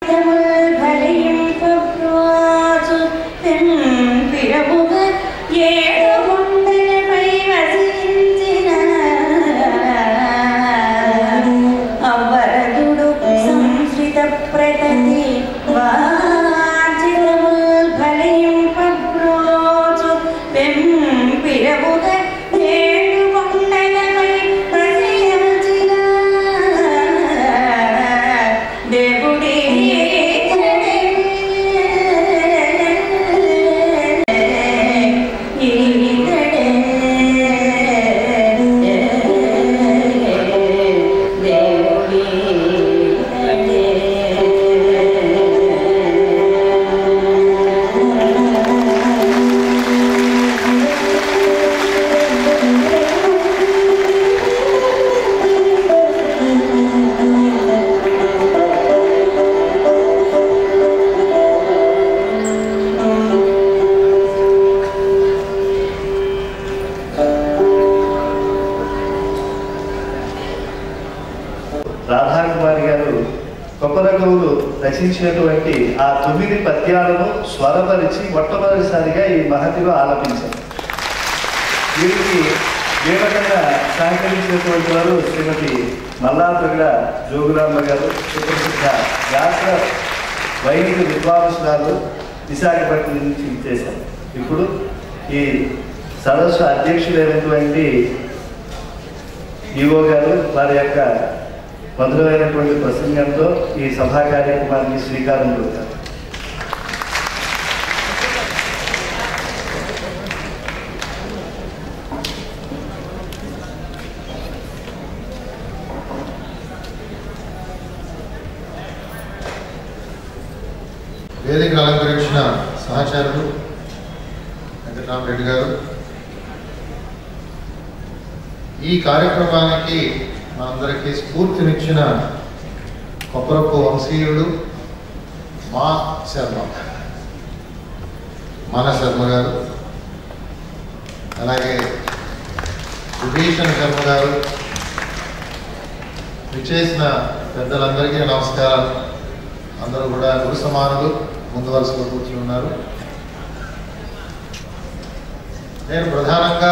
రచించినటువంటి ఆ 9 పద్యాలను స్వరపరిచి మొట్టమొదటిసారిగా ఈ మహతిలో ఆలపించారు. వీరికి వేమకంగా సహకరించినటువంటి వారు శ్రీమతి మల్లాప్రగడ జోగులాంబ గారు, సుప్రసిద్ధ వ్యాస వైదిక విద్వాంసురాలు, విశాఖపట్నం నుంచి ఇచ్చేశారు. ఇప్పుడు ఈ సదస్సు అధ్యక్షులైనటువంటి ఈవో గారు వారి యొక్క మధురమైనటువంటి ప్రసంగంతో ఈ సభా కార్యక్రమానికి శ్రీకారం చుడతారు. వేదికను అలంకరించిన సహచరులు వెంకటరామరెడ్డి గారు, ఈ కార్యక్రమానికి మనందరికీ స్ఫూర్తినిచ్చిన కొప్పరపు వంశీయుడు మన శర్మ గారు, అలాగే విభీషణ్ శర్మ గారు, విచ్చేసిన పెద్దలందరికీ నమస్కారాలు. అందరూ కూడా గురు సమానులు ముందు వరుసలో కూర్చుని ఉన్నారు. నేను ప్రధానంగా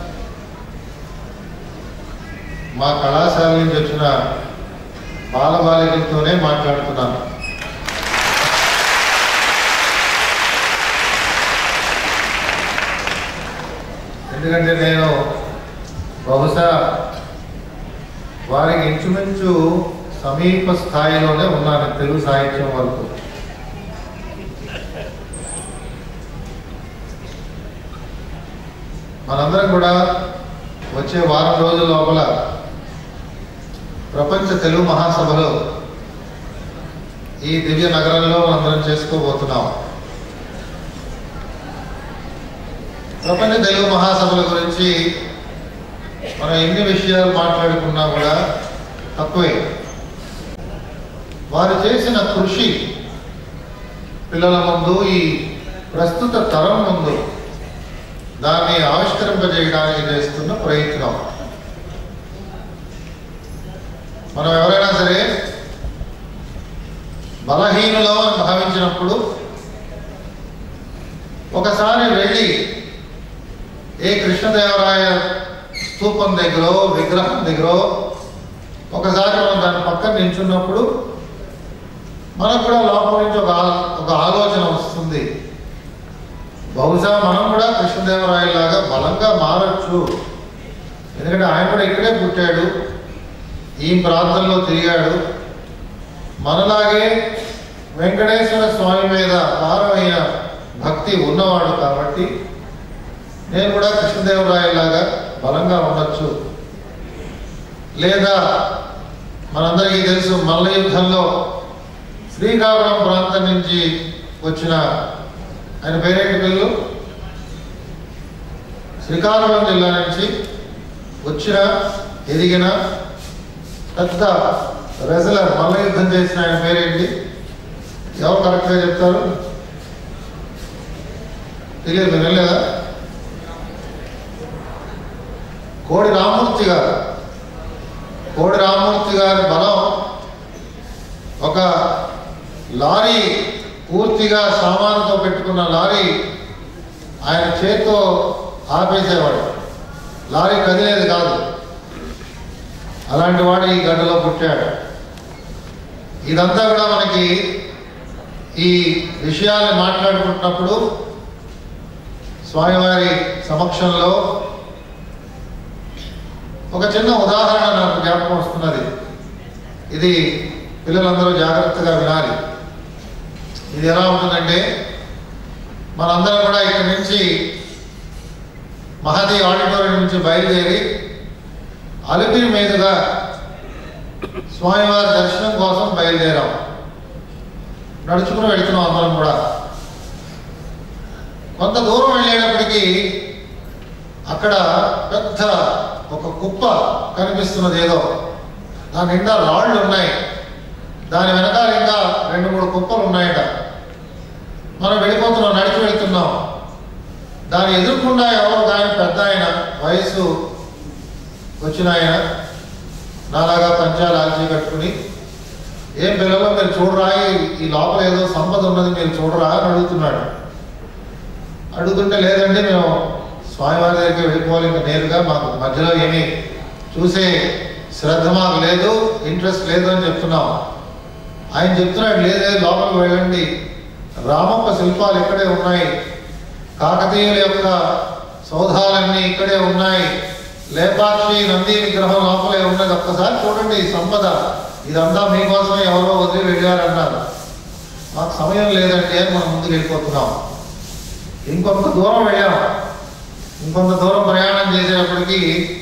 మా కళాశాల నుంచి వచ్చిన బాలబాలికలతోనే మాట్లాడుతున్నాను. ఎందుకంటే నేను బహుశా వారికి ఇంచుమించు సమీప స్థాయిలోనే ఉన్నాను తెలుగు సాహిత్యం వరకు. మనందరం కూడా వచ్చే వారం రోజుల లోపల ప్రపంచ తెలుగు మహాసభలో ఈ దివ్య నగరంలో అందరం చేసుకోబోతున్నాం. ప్రపంచ తెలుగు మహాసభల గురించి మనం ఎన్ని విషయాలు మాట్లాడుకున్నా కూడా తక్కువే. వారు చేసిన కృషి పిల్లల ముందు, ఈ ప్రస్తుత తరం ముందు దాన్ని ఆవిష్కరింపజేయడానికి చేస్తున్న ప్రయత్నం. మనం ఎవరైనా సరే బలహీనులో అని భావించినప్పుడు ఒకసారి వెళ్ళి ఏ కృష్ణదేవరాయ స్తూపం దగ్గర, విగ్రహం దగ్గర ఒకసారి మనం దాని పక్కన నిల్చున్నప్పుడు మనకు కూడా లోపల నుంచి ఒక ఆలోచన వస్తుంది. బహుశా మనం కూడా కృష్ణదేవరాయలాగా బలంగా మారచ్చు. ఎందుకంటే ఆయన కూడా ఇక్కడే పుట్టాడు, ఈ ప్రాంతంలో తిరిగాడు, మనలాగే వెంకటేశ్వర స్వామి మీద అపారమైన భక్తి ఉన్నవాడు. కాబట్టి నేను కూడా కృష్ణదేవరాయలాగా బలంగా ఉండొచ్చు. లేదా మనందరికీ తెలుసు, మల్ల యుద్ధంలో శ్రీకాకుళం ప్రాంతం నుంచి వచ్చిన ఆయన పేరేంటి పిల్లలు, శ్రీకాకుళం జిల్లా నుంచి వచ్చిన ఎదిగిన పెద్ద రెజ్లర్, మల్ల యుద్ధం చేసిన ఆయన పేరేంటి? ఎవరు కరెక్ట్గా చెప్తారు? తెలియదు, వినలేదా? కోడి రామూర్తి గారు. కోడి రామూర్తి గారి బలం ఒక లారీ పూర్తిగా సామానుతో పెట్టుకున్న లారీ ఆయన చేత్తో ఆపేసేవాడు. లారీ కదిలేది కాదు. అలాంటి వాడు ఈ గడ్డలో పుట్టాడు. ఇదంతా కూడా మనకి ఈ విషయాన్ని మాట్లాడుకుంటున్నప్పుడు స్వామివారి సమక్షంలో ఒక చిన్న ఉదాహరణ నాకు జ్ఞాపకం వస్తున్నది. ఇది పిల్లలందరూ జాగ్రత్తగా వినాలి. ఇది ఎలా ఉంటుందంటే, మనందరం కూడా ఇక్కడి నుంచి మహతి ఆడిటోరియం నుంచి బయలుదేరి అలిపిరి మీదుగా స్వామివారి దర్శనం కోసం బయలుదేరాం. నడుచుకుని వెళ్తున్నాం అందరం కూడా. కొంత దూరం వెళ్ళేటప్పటికీ అక్కడ పెద్ద ఒక కుప్ప కనిపిస్తున్నది. ఏదో దాని నిండా రాళ్ళు ఉన్నాయి. దాని వెనకాల ఇంకా 2-3 కుప్పలు ఉన్నాయట. మనం వెళ్ళిపోతున్నాం, నడిచి వెళ్తున్నాం. దాని ఎదుర్కొండా ఎవరో కానీ పెద్ద ఆయన, వయసు వచ్చిన ఆయన, నాలాగా పంచాలు ఆల్చి కట్టుకుని, ఏం పిల్లలు మీరు చూడరా, ఈ లోపల ఏదో సంపద ఉన్నది మీరు చూడరా అని అడుగుతున్నాడు. అడుగుతుంటే లేదండి, మేము స్వామివారి దగ్గరికి వెళ్ళిపోవాలి, ఇంకా నేరుగా మాకు మధ్యలో ఏమీ చూసే శ్రద్ధ మాకు లేదు, ఇంట్రెస్ట్ లేదు అని చెప్తున్నాం. ఆయన చెప్తున్నాడు, లేదే లోపలికి వెళ్ళండి, రామప్ప శిల్పాలు ఇక్కడే ఉన్నాయి, కాకతీయుల యొక్క సౌధాలన్నీ ఇక్కడే ఉన్నాయి, లేపాక్షి నంది విగ్రహం లోపలే ఉన్నది, ఒక్కసారి చూడండి ఈ సంపద, ఇదంతా మీకోసమే ఎవరో వదిలి వెళ్ళారన్నారు. మాకు సమయం లేదండి అని మనం ముందుకు వెళ్ళిపోతున్నాం. ఇంకొంత దూరం వెళ్ళాం. ఇంకొంత దూరం ప్రయాణం చేసేటప్పటికి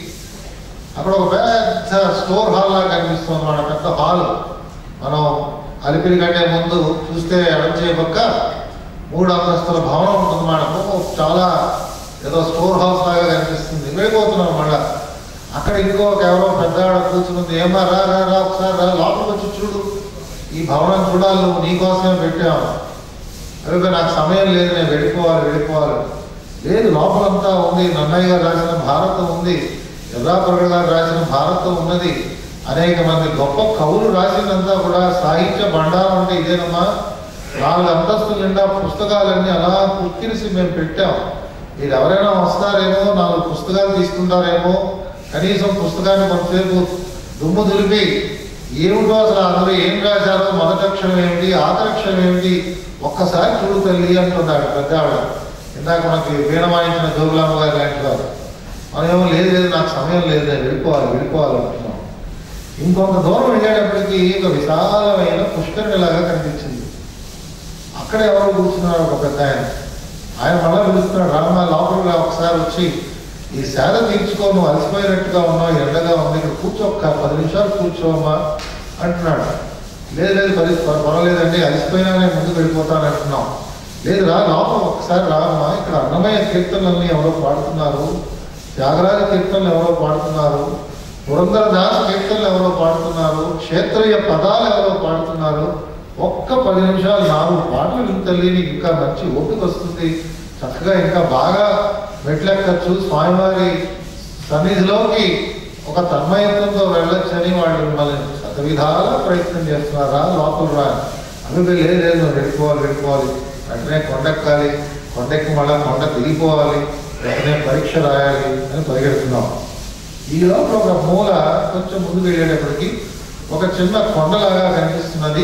అక్కడ ఒక పెద్ద స్టోర్ హాల్ లాగా కనిపిస్తుంది అన్నమాట. పెద్ద హాల్. మనం అలిపిరి కంటే ముందు చూస్తే ఎడంచే పక్క 3 అంతస్తుల భవనం ఉంటుందన్నమాట. చాలా ఏదో స్టోర్ హౌస్ లాగా కనిపిస్తుంది. వెళ్ళిపోతున్నాం మళ్ళా. అక్కడ ఇంకొక ఎవరో పెద్దవాడ కూర్చుంది. ఏమా రా రా రా ఒకసారి రా, లోపలికి వచ్చి చూడు, ఈ భవనం చూడాలి, నువ్వు నీకోసమే పెట్టావు. అదే నాకు సమయం లేదు, నేను వెళ్ళిపోవాలి. లేదు, లోపలంతా ఉంది, నన్నయ్య గారు రాసిన భారతం ఉంది, ఎర్రాపరగ గారు రాసిన భారతం ఉన్నది, అనేక మంది గొప్ప కవులు రాసినంతా కూడా సాహిత్య భండారం అంటే ఇదేనమ్మా. 4 అంతస్తుల నిండా పుస్తకాలన్నీ అలా పుక్కిరిసి మేము పెట్టాం. మీరు ఎవరైనా వస్తారేమో, 4 పుస్తకాలు తీసుకుంటారేమో, కనీసం పుస్తకాన్ని కొంతసేపు దుమ్ము దులిపి ఏమిటో అసలు అందరూ ఏం రాశారో, మొదటక్షరం ఏమిటి, ఆఖరక్షరం ఏమిటి, ఒక్కసారి చూడు తల్లి అంటున్నాడు పెద్ద ఆవిడ. ఇందాక మనకి వీణ వాయించిన జోగులామ్మ గారు లాంటి వారు. మనమేమో లేదు నాకు సమయం లేదు, నేను వెళ్ళిపోవాలి అంటున్నాం. ఇంకొంత దూరం వెళ్ళేటప్పటికీ ఒక విశాలమైన పుష్కరిణిలాగా కనిపించింది. అక్కడ ఎవరో కూర్చున్నారు, ఒక పెద్ద ఆయన మళ్ళా పిలుస్తున్నాడు, రామ లోపలిగా ఒకసారి వచ్చి ఈ సేద తీర్చుకో, నువ్వు అలసిపోయినట్టుగా ఉన్నావు, ఎండగా ఉంది, ఇక్కడ కూర్చో, 10 నిమిషాలు కూర్చోమ్మా అంటున్నాడు. లేదు పర్వాలేదండి, అలసిపోయినా నేను ముందుకు వెళ్ళిపోతాను అంటున్నాం. లేదు రా, లోపల ఒకసారి రామ్మా, ఇక్కడ అన్నమయ్య కీర్తనల్ని ఎవరో పాడుతున్నారు, త్యాగరాజ కీర్తనలు ఎవరో పాడుతున్నారు, పురంధరదాస్ కీర్తనలు ఎవరో పాడుతున్నారు, క్షేత్రయ్య పదాలు ఎవరో పాడుతున్నారు, ఒక్క 10 నిమిషాలు 4 పాటలు వింతల్లి, నీకు ఇంకా మంచి ఓపిక వస్తుంది, చక్కగా ఇంకా బాగా మెట్లెక్కచ్చు, స్వామివారి సన్నిధిలోకి ఒక తన్మయత్వంతో వెళ్ళొచ్చని వాళ్ళు మిమ్మల్ని శతవిధాల ప్రయత్నం చేస్తున్నారా, లోపల రా. అవి లేదు నువ్వు వెళ్ళిపోవాలి, వెంటనే కొండెక్కాలి, కొండెక్కి మళ్ళీ కొండ దిగిపోవాలి, వెంటనే పరీక్ష రాయాలి అని పరిగెడుతున్నాం. ఈ లోపల ఒక మూల కొంచెం ముందుకు వెళ్ళేటప్పటికి ఒక చిన్న కొండలాగా కనిపిస్తున్నది.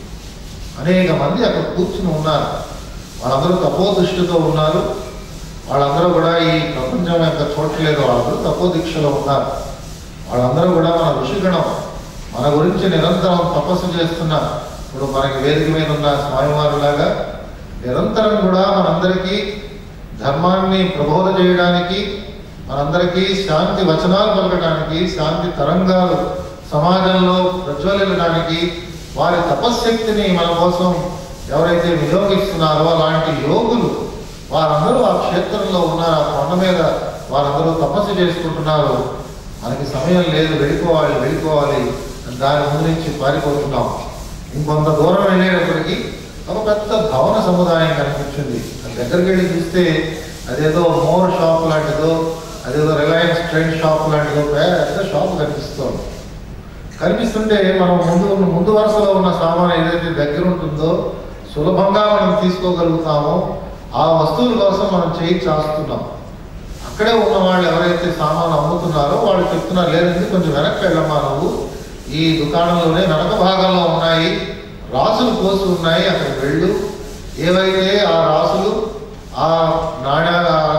అనేక మంది అక్కడ కూర్చుని ఉన్నారు. వాళ్ళందరూ తపోదృష్టితో ఉన్నారు. వాళ్ళందరూ కూడా ఈ ప్రపంచం యొక్క చూడలేదు, వాళ్ళందరూ తపోదీక్షలో ఉన్నారు. వాళ్ళందరూ కూడా మన ఋషిగణం, మన గురించి నిరంతరం తపస్సు చేస్తున్న, ఇప్పుడు మనకి వేదిక మీద ఉన్న స్వామివారు లాగా నిరంతరం కూడా మనందరికీ ధర్మాన్ని ప్రబోధ చేయడానికి, మనందరికీ శాంతి వచనాలు పలకడానికి, శాంతి తరంగాలు సమాజంలో ప్రజ్వలించడానికి, వారి తపశ్శక్తిని మన కోసం ఎవరైతే వినియోగిస్తున్నారో అలాంటి యోగులు వారందరూ ఆ క్షేత్రంలో ఉన్నారు. ఆ కొండ మీద వారందరూ తపస్సు చేసుకుంటున్నారు. మనకి సమయం లేదు, వెళ్ళిపోవాలి దాని ముందు నుంచి పారిపోతున్నాం. ఇంకొంత దూరం వెళ్ళేటప్పటికీ ఒక పెద్ద భవన సముదాయం కనిపించింది. దగ్గరికి వెళ్ళి చూస్తే అదేదో మోర్ షాప్ లాంటిదో, అదేదో రిలయన్స్ ట్రెండ్ షాప్ లాంటిదో పెద్ద షాప్ కనిపిస్తుంది. కనిపిస్తుంటే మనం ముందు వరుసలో ఉన్న సామాను ఏదైతే దగ్గర ఉంటుందో సులభంగా మనం తీసుకోగలుగుతామో ఆ వస్తువుల కోసం మనం చేయి చాస్తున్నాం. అక్కడే ఉన్న వాళ్ళు ఎవరైతే సామాను అమ్ముతున్నారో వాళ్ళు చెప్తున్నారు, లేదంటే కొంచెం వెనక్కి వెళ్ళమ్మా, నువ్వు ఈ దుకాణంలోనే వెనక భాగంలో ఉన్నాయి, రాసులు పోసి ఉన్నాయి, అక్కడికి వెళ్ళు. ఏవైతే ఆ రాసులు, ఆ నాణ్య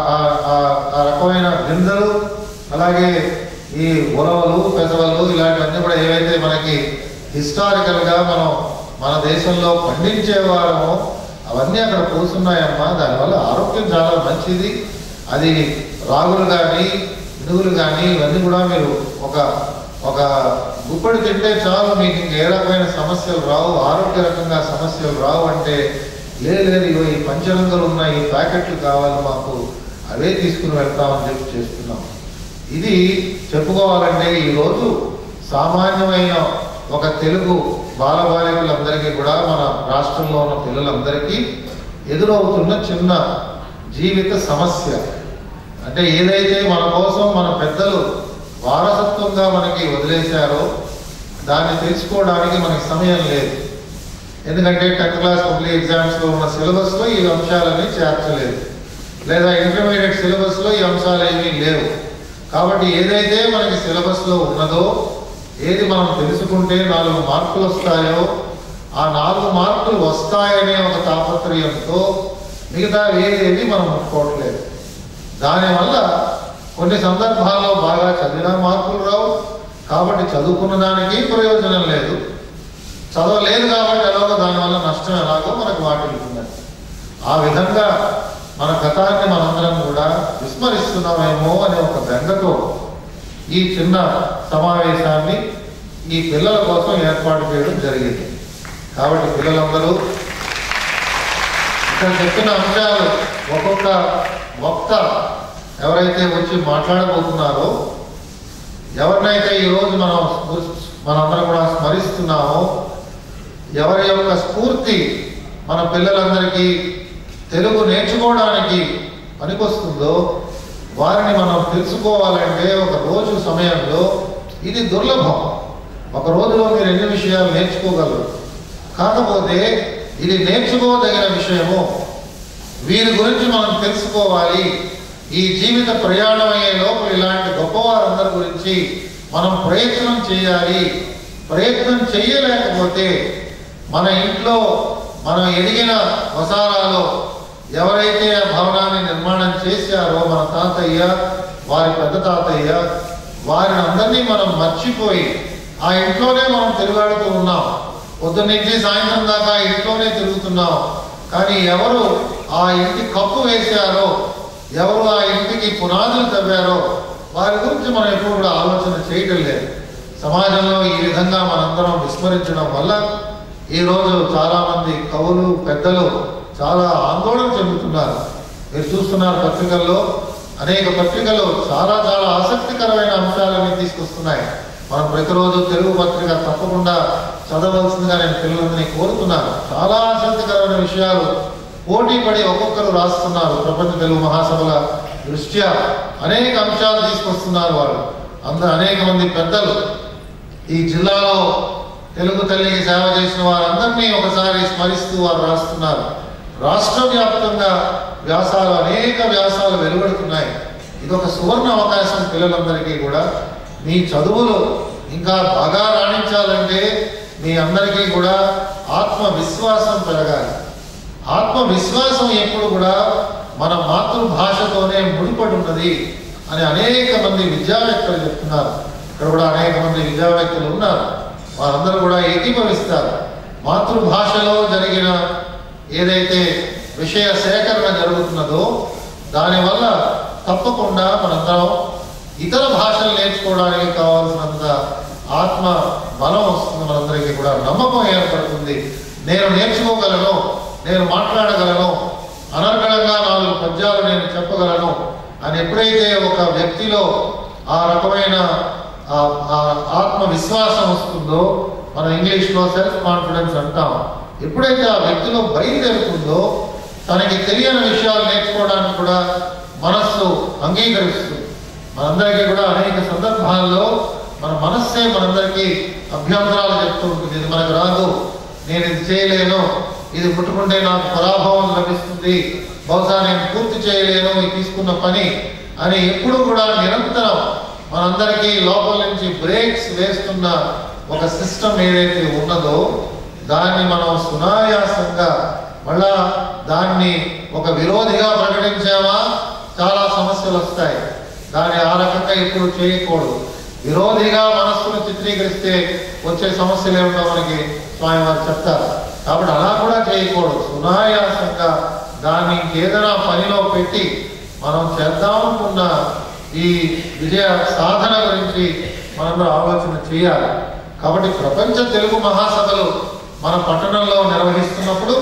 ఆ రకమైన గింజలు, అలాగే ఈ ఉలవలు, పెసవలు, ఇలాంటివన్నీ కూడా ఏవైతే మనకి హిస్టారికల్గా మనం మన దేశంలో పండించేవారమో అవన్నీ అక్కడ పోస్తున్నాయమ్మా. దానివల్ల ఆరోగ్యం చాలా మంచిది. అది రాగులు కానీ మినుగులు కానీ ఇవన్నీ కూడా మీరు ఒక గుప్పడి తింటే చాలు, మీకు ఇంక ఏ రకమైన సమస్యలు రావు, ఆరోగ్య రకంగా సమస్యలు రావు అంటే, లేదు ఈ పంచరంగులు ఉన్న ఈ ప్యాకెట్లు కావాలి మాకు, అవే తీసుకుని వెళ్తామని చెప్పి చేస్తున్నాం. ఇది చెప్పుకోవాలంటే ఈరోజు సామాన్యమైన ఒక తెలుగు బాలబాలికలందరికీ కూడా, మన రాష్ట్రంలో ఉన్న పిల్లలందరికీ ఎదురవుతున్న చిన్న జీవిత సమస్య. అంటే ఏదైతే మన కోసం మన పెద్దలు వారసత్వంగా మనకి వదిలేశారో దాన్ని తెలుసుకోవడానికి మనకి సమయం లేదు. ఎందుకంటే 10th క్లాస్ పబ్లిక్ ఎగ్జామ్స్లో ఉన్న సిలబస్లో ఈ అంశాలన్నీ చేర్చలేదు, లేదా ఇంటర్మీడియట్ సిలబస్లో ఈ అంశాలు ఏమీ లేవు. కాబట్టి ఏదైతే మనకి సిలబస్లో ఉన్నదో, ఏది మనం తెలుసుకుంటే 4 మార్కులు వస్తాయో, ఆ 4 మార్కులు వస్తాయనే ఒక తాపత్రయంతో మిగతా ఏది మనం ముట్టుకోవట్లేదు. దానివల్ల కొన్ని సందర్భాల్లో బాగా చదివిన మార్కులు రావు, కాబట్టి చదువుకున్న దానికి ప్రయోజనం లేదు. చదవలేదు కాబట్టి ఎలాగో దానివల్ల నష్టం ఎలాగో మనకు వాటిల్లుతున్నది. ఆ విధంగా మన గతాన్ని మనందరం కూడా విస్మరిస్తున్నామేమో అనే ఒక బెంగతో ఈ చిన్న సమావేశాన్ని ఈ పిల్లల కోసం ఏర్పాటు చేయడం జరిగింది. కాబట్టి పిల్లలందరూ ఇక్కడ చెప్పిన అంశాలు ఒక్కొక్క వక్త ఎవరైతే వచ్చి మాట్లాడబోతున్నారో, ఎవరినైతే ఈరోజు మనందరం కూడా స్మరిస్తున్నామో, ఎవరి యొక్క స్ఫూర్తి మన పిల్లలందరికీ తెలుగు నేర్చుకోవడానికి పనికొస్తుందో వారిని మనం తెలుసుకోవాలంటే ఒక రోజు సమయంలో ఇది దుర్లభం. ఒక రోజులో మీరు ఎన్ని విషయాలు నేర్చుకోగలరు. కాకపోతే ఇది నేర్చుకోదగిన విషయము. వీరి గురించి మనం తెలుసుకోవాలి. ఈ జీవిత ప్రయాణం అయ్యే లోపల ఇలాంటి గొప్పవారందరి గురించి మనం ప్రయత్నం చేయాలి. ప్రయత్నం చేయలేకపోతే మన ఇంట్లో మనం ఎదిగిన వసారాలో ఎవరైతే ఆ భవనాన్ని నిర్మాణం చేశారో, మన తాతయ్య, వారి పెద్ద తాతయ్య, వారిని అందరినీ మనం మర్చిపోయి ఆ ఇంట్లోనే మనం తిరుగాడుతూ ఉన్నాం. పొద్దున్నుంచి సాయంత్రం దాకా ఇంట్లోనే తిరుగుతున్నాం. కానీ ఎవరు ఆ ఇంటి కప్పు వేశారో, ఎవరు ఆ ఇంటికి పునాదులు తవ్వారో వారి గురించి మనం ఎప్పుడు కూడా ఆలోచన చేయటం లేదు. సమాజంలో ఈ విధంగా మనందరం విస్మరించడం వల్ల ఈరోజు చాలామంది కవులు, పెద్దలు చాలా ఆందోళన చెందుతున్నారు. మీరు చూస్తున్నారు పత్రికల్లో, అనేక పత్రికలు చాలా ఆసక్తికరమైన అంశాలని తీసుకొస్తున్నాయి. మనం ప్రతిరోజు తెలుగు పత్రిక తప్పకుండా చదవలసిందిగా నేను పిల్లలందరినీ కోరుతున్నాను. చాలా ఆసక్తికరమైన విషయాలు పోటీ పడి ఒక్కొక్కరు రాస్తున్నారు. ప్రపంచ తెలుగు మహాసభల దృష్ట్యా అనేక అంశాలు తీసుకొస్తున్నారు వాళ్ళు. అనేక మంది పెద్దలు ఈ జిల్లాలో తెలుగు తల్లికి సేవ చేసిన వారందరినీ ఒకసారి స్మరిస్తూ వారు రాస్తున్నారు. రాష్ట్ర వ్యాప్తంగా వ్యాసాలు, అనేక వ్యాసాలు వెలువడుతున్నాయి. ఇదొక సువర్ణ అవకాశం పిల్లలందరికీ కూడా. మీ చదువులు ఇంకా బాగా రాణించాలంటే మీ అందరికీ కూడా ఆత్మవిశ్వాసం పెరగాలి. ఆత్మవిశ్వాసం ఎప్పుడు కూడా మన మాతృభాషతోనే ముడిపడి ఉన్నది అని అనేక మంది విద్యావేత్తలు చెప్తున్నారు. ఇక్కడ కూడా అనేక మంది విద్యావేత్తలు ఉన్నారు. వారందరూ కూడా ఏకీభవిస్తారు. మాతృభాషలో జరిగిన ఏదైతే విషయ సేకరణ జరుగుతున్నదో దానివల్ల తప్పకుండా మనందరం ఇతర భాషలు నేర్చుకోవడానికి కావాల్సినంత ఆత్మ బలం వస్తుంది. మనందరికీ కూడా నమ్మకం ఏర్పడుతుంది. నేను నేర్చుకోగలను, నేను మాట్లాడగలను, అనర్గళంగా 4 పద్యాలు నేను చెప్పగలను అని ఎప్పుడైతే ఒక వ్యక్తిలో ఆ రకమైన ఆత్మవిశ్వాసం వస్తుందో, మనం ఇంగ్లీష్లో సెల్ఫ్ కాన్ఫిడెన్స్ అంటాం. ఎప్పుడైతే ఆ వ్యక్తిలో బయలుదేరుతుందో తనకి తెలియని విషయాలు నేర్చుకోవడానికి కూడా మనస్సు అంగీకరిస్తుంది. మనందరికీ కూడా అనేక సందర్భాల్లో మన మనస్సే మనందరికీ అభ్యంతరాలు చెప్తూ ఉంటుంది. ఇది మనకు రాదు, నేను ఇది చేయలేను, ఇది ముట్టుకుంటే నాకు పరాభవం లభిస్తుంది, బహుశా నేను పూర్తి చేయలేను ఈ తీసుకున్న పని అని ఎప్పుడు కూడా నిరంతరం మనందరికీ లోపల నుంచి బ్రేక్స్ వేస్తున్న ఒక సిస్టమ్ ఏదైతే ఉన్నదో దాన్ని మనం సునాయాసంగా మళ్ళా దాన్ని ఒక విరోధిగా ప్రకటించామా చాలా సమస్యలు వస్తాయి. దాన్ని ఆ రకంగా ఎప్పుడు చేయకూడదు. విరోధిగా మనస్సును చిత్రీకరిస్తే వచ్చే సమస్యలు ఏమిటో మనకి స్వామివారు చెప్తారు. కాబట్టి అలా కూడా చేయకూడదు. సునాయాసంగా దాన్ని ఇంకేదైనా పనిలో పెట్టి మనం చేద్దామనుకున్న ఈ విజయ సాధన గురించి మనందరూ ఆలోచన చేయాలి. కాబట్టి ప్రపంచ తెలుగు మహాసభలు మన పట్టణంలో నిర్వహిస్తున్నప్పుడు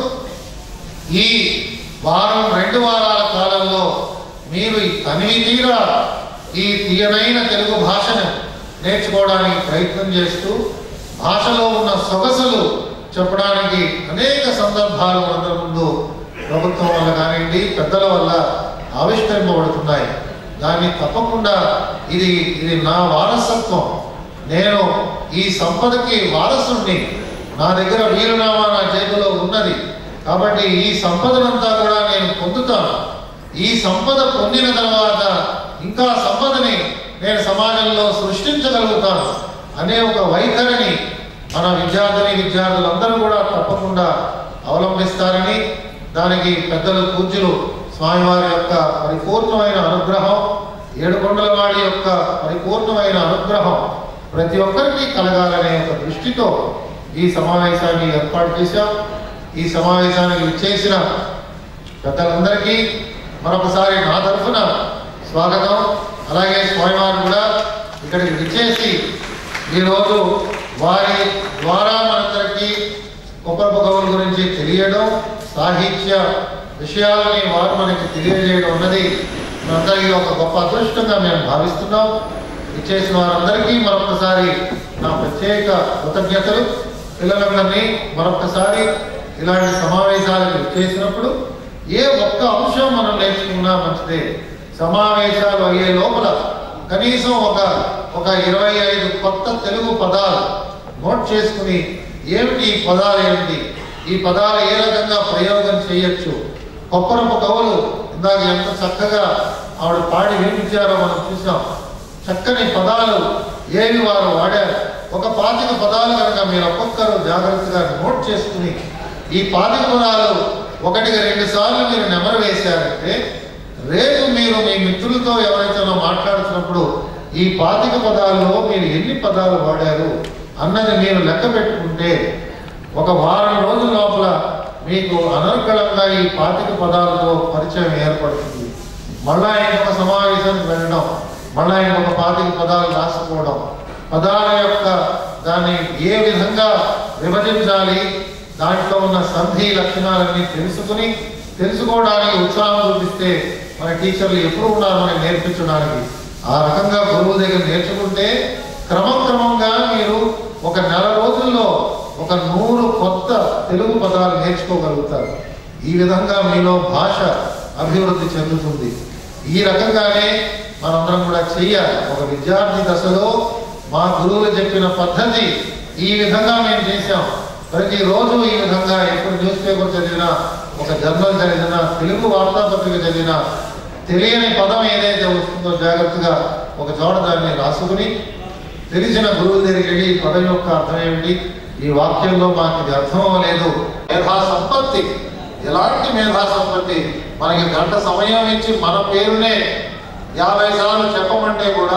ఈ వారం 2 వారాల కాలంలో మీరు తనివి తీరా ఈ తీయనైన తెలుగు భాషను నేర్చుకోవడానికి ప్రయత్నం చేస్తూ భాషలో ఉన్న సొగసులు చెప్పడానికి అనేక సందర్భాలు అందరి ముందు ప్రభుత్వం వల్ల కానివ్వండి పెద్దల వల్ల ఆవిష్కరింపబడుతున్నాయి. దాన్ని తప్పకుండా ఇది నా వారసత్వం, నేను ఈ సంపదకి వారసుని, నా దగ్గర వీరునామా నా జేబులో ఉన్నది, కాబట్టి ఈ సంపదనంతా కూడా నేను పొందుతాను. ఈ సంపద పొందిన తర్వాత ఇంకా సంపదని నేను సమాజంలో సృష్టించగలుగుతాను అనే ఒక వైఖరిని మన విద్యార్థులందరూ కూడా తప్పకుండా అవలంబిస్తారని, దానికి పెద్దలు పూజ్యులు స్వామివారి యొక్క పరిపూర్ణమైన అనుగ్రహం, ఏడుకొండలవాడి యొక్క పరిపూర్ణమైన అనుగ్రహం ప్రతి ఒక్కరికి కలగాలనే ఒక దృష్టితో ఈ సమావేశాన్ని ఏర్పాటు చేశాం. ఈ సమావేశానికి విచ్చేసిన పెద్దలందరికీ మరొకసారి నా తరఫున స్వాగతం. అలాగే స్వామివారు కూడా ఇక్కడికి విచ్చేసి ఈరోజు వారి ద్వారా మనందరికీ కొప్పరపు కవుల గురించి తెలియడం, సాహిత్య విషయాలని వారు మనకి తెలియజేయడం అన్నది మనందరికీ ఒక గొప్ప అదృష్టంగా మేము భావిస్తున్నాం. ఇచ్చేసిన వారందరికీ మరొకసారి నా ప్రత్యేక కృతజ్ఞతలు. పిల్లలందరినీ మరొకసారి ఇలాంటి సమావేశాలకు ఇచ్చేసినప్పుడు ఏ ఒక్క అంశం మనం నేర్చుకున్నా మంచిదే. సమావేశాలు అయ్యే లోపల కనీసం ఒక 25 కొత్త తెలుగు పదాలు నోట్ చేసుకుని ఏమిటి ఈ పదాలు, ఏమిటి ఈ పదాలు ఏ రకంగా ప్రయోగం చేయొచ్చు. కొప్పరపు కవులు ఇందాక ఎంత చక్కగా ఆవిడ పాడి వినిపించారో మనం చూసాం. చక్కని పదాలు ఏవి వారు వాడారు. ఒక 25 పదాలు కనుక మీరు ఒక్కొక్కరు జాగ్రత్తగా నోట్ చేసుకుని ఈ 25 పదాలు 1-2 సార్లు మీరు నెమరు వేశారంటే రేపు మీరు మీ మిత్రులతో ఎవరైతే మాట్లాడుతున్నప్పుడు ఈ 25 పదాల్లో మీరు ఎన్ని పదాలు వాడారు అన్నది మీరు లెక్క పెట్టుకుంటే ఒక వారం రోజుల లోపల మీకు అనర్గళంగా ఈ 25 పదాలతో పరిచయం ఏర్పడుతుంది. మళ్ళా ఇంకొక సమావేశానికి వెళ్ళడం, మళ్ళా ఇంకొక 25 పదాలు రాసుకోవడం, పదాల యొక్క దాన్ని ఏ విధంగా విభజించాలి, దాంట్లో ఉన్న సంధి లక్షణాలన్నీ తెలుసుకోవడానికి ఉత్సాహం చూపిస్తే మన టీచర్లు ఎప్పుడు ఉన్నారు మనకి నేర్పించడానికి. ఆ రకంగా గురువు దగ్గర నేర్చుకుంటే క్రమంగా మీరు ఒక నెల రోజుల్లో 100 కొత్త తెలుగు పదాలు నేర్చుకోగలుగుతారు. ఈ విధంగా మీలో భాష అభివృద్ధి చెందుతుంది. ఈ రకంగానే మనందరం కూడా చెయ్యాలి. ఒక విద్యార్థి దశలో మా గురువులు చెప్పిన పద్ధతి ఈ విధంగా మేము చేశాం. ప్రతిరోజు ఈ విధంగా ఎప్పుడు న్యూస్ పేపర్ చదివినా, ఒక జర్నల్ చదివినా, తెలుగు వార్తాపత్రిక చదివినా తెలియని పదం ఏదైతే వస్తుందో జాగ్రత్తగా ఒక చోట దాన్ని రాసుకుని తెలిసిన గురువు దగ్గరికి వెళ్ళి ఈ పదం యొక్క అర్థం ఏమిటి, ఈ వాక్యంలో మాకు ఇది అర్థం అవ్వలేదు. మేధా సంపత్తి, ఎలాంటి మేధా సంపత్తి, మనకి గంట సమయం ఇచ్చి మన పేరునే 50 సార్లు చెప్పమంటే కూడా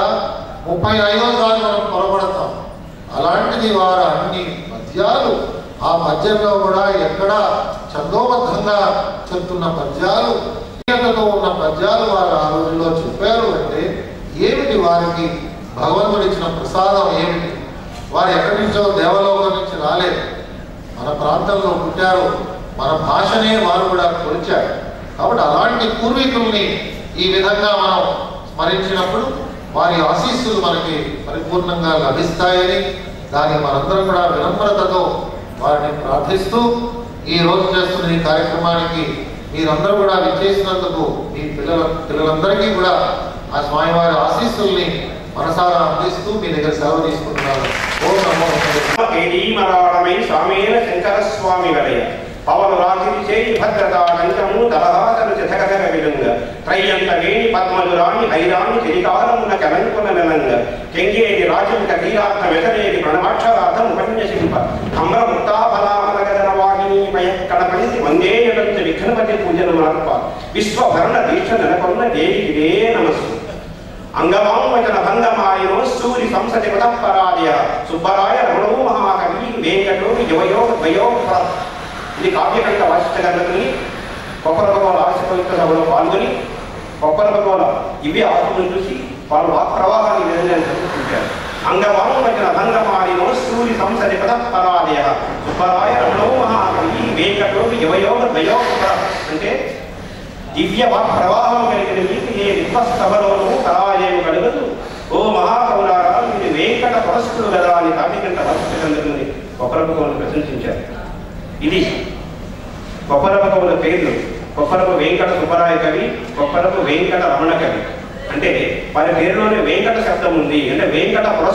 35వ సార్లు మనం పొరపడతాం. అలాంటిది వారు అన్ని పద్యాలు, ఆ పద్యంలో కూడా ఎక్కడ ఛందోబద్ధంగా చెప్తున్న పద్యాలు, ఉన్న పద్యాలు వారు ఆ రోజుల్లో చెప్పారు అంటే ఏమిటి, వారికి భగవంతుడు ఇచ్చిన ప్రసాదం ఏమిటి. వారు ఎక్కడి నుంచో దేవలోకం నుంచి రాలేదు, మన ప్రాంతంలో పుట్టారు, మన భాషనే వారు కూడా కొలిచారు. కాబట్టి అలాంటి పూర్వీకుల్ని ఈ విధంగా మనం స్మరించినప్పుడు వారి ఆశీస్సులు మనకి పరిపూర్ణంగా లభిస్తాయని, దాన్ని మనందరం కూడా వినమ్రతతో వారిని ప్రార్థిస్తూ ఈ రోజు చేస్తున్న ఈ కార్యక్రమానికి మీరందరూ కూడా విచ్చేసినందుకు మీ పిల్లలందరికీ కూడా ఆ స్వామివారి ఆశీస్సుల్ని మనసారా అందిస్తూ మీ దగ్గర సెలవు తీసుకుంటున్నాను. ఓం నమో కేడీమరాళమై స్వామేన శంకర స్వామి వలయ పవను రాత్రి చేయి భద్రతా లంకము దళహాసను చతకథక విలుంగ త్రయ్యంత వేణి పద్మధురాణి హైరాణి చిరికాలమున కలంకుల నెలంగ కెంగేది రాజంక తీరార్థ వెతరేది ప్రణవాక్షరార్థం ఉపన్యసింప అమ్ర ముక్తాఫలామలగదన వాహిని కడపంచి వందేయుడంత విఘ్నపతి పూజను మార్ప విశ్వభరణ దీక్ష నెలకొన్న దేవికిదే నమస్సు అంగవాంవచన భంగమాయనో సూరి సంసతి పరాదయ సుబ్బరాయ రమణో మహాకవి వేంకటో యువయో ద్వయో. ఇది కావ్యకంఠ వాసిష్టగర్లని కొప్పరగోళ ఆశపవిత్ర సభలో పాల్గొని కొప్పరగోళ ఇవే ఆత్మను చూసి వాళ్ళు వాక్ ప్రవాహాన్ని నిర్ణయించారు. అంగవాంవచన భంగమాయనో సూరి సంసతి పరాదయ సుబ్బరాయ రమణో మహాకవి వేంకటో యువయో ద్వయో. అంటే దివ్య వాక్ ప్రవాహం కలిగిన మీకు ఏ విశ్వసభలోనూ కళాయేము కలుగదు. ఓ మహాకవులారా మీరు వెంకట పురస్కులు కదా అని కావ్యకంఠ వాసిష్టగర్లని కొప్పరగోళను ప్రశంసించారు. ఇది కొప్పరపు పేర్లు. కొప్పరపు వెంకట సుబ్బరాయ కవి, కొప్పరపు వెంకట రమణ కవి. అంటే వారి పేరులోనే వెంకట శబ్దం ఉంది. అంటే వెంకట